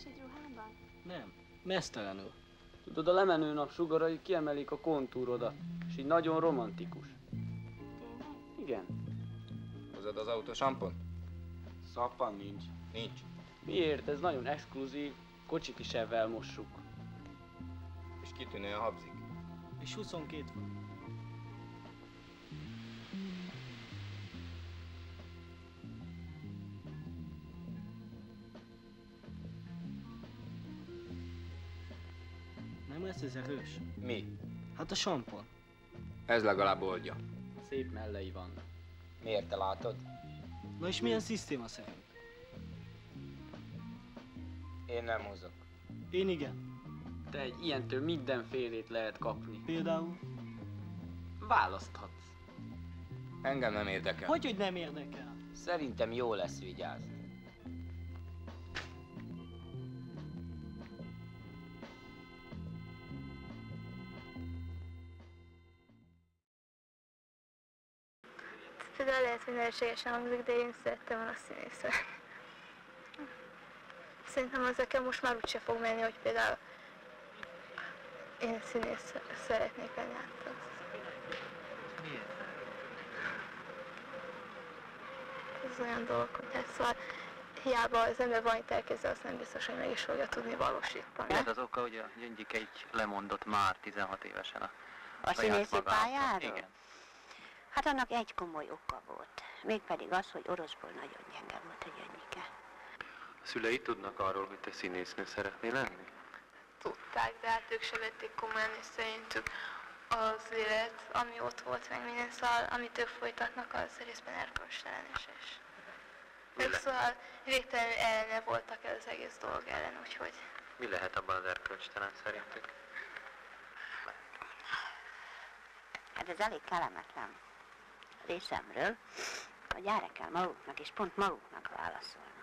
egy ruhában? Nem, mesztelenül. Tudod, a lemenő nap sugarai kiemelik a kontúrodat, és így nagyon romantikus. Tényleg? Igen. Hozod az autosampont? Szappan nincs. Nincs. Miért? Ez nagyon exkluzív, kocsik is ebben mossuk. És kitűnően habzik. És 22 van. Nem lesz ez erős? Mi? Hát a sampon. Ez legalább oldja. Szép mellei vannak. Miért te látod? Na és milyen szisztéma szerint? Én nem hozok. Én igen. Te egy ilyentől mindenfélét lehet kapni. Például? Választhatsz. Engem nem érdekel. Hogy nem érdekel? Szerintem jó lesz, vigyázz. Például lehet, hogy nevetségesen hangzik, de én szerettem volna színész lenni. Szerintem az nekem most már úgyse fog menni, hogy például én színész szeretnék lenni. Hát az... Miért? Ez olyan dolog, hogy hát szóval hiába az ember valamit elkezdve, azt nem biztos, hogy meg is fogja tudni valósítani. Ez az oka, hogy a Gyöngyike így lemondott már 16 évesen a A színészi pályáról? Igen. Hát annak egy komoly oka volt. Mégpedig az, hogy oroszból nagyon gyenge volt a Gyöngyike. A szülei tudnak arról, hogy te színésznő szeretnél lenni? Tudták, de hát ők se vették komolyan, és szerintük az élet, ami ott volt, meg minden, szóval amit ők folytatnak, az részben erkölcstelen is. Ők szóval végtelenül ellene voltak el az egész dolog ellen, úgyhogy... Mi lehet abban az erkölcstelen szerintük? Hát ez elég kellemetlen részemről, hogy erre kell maguknak és pont maguknak válaszolnak.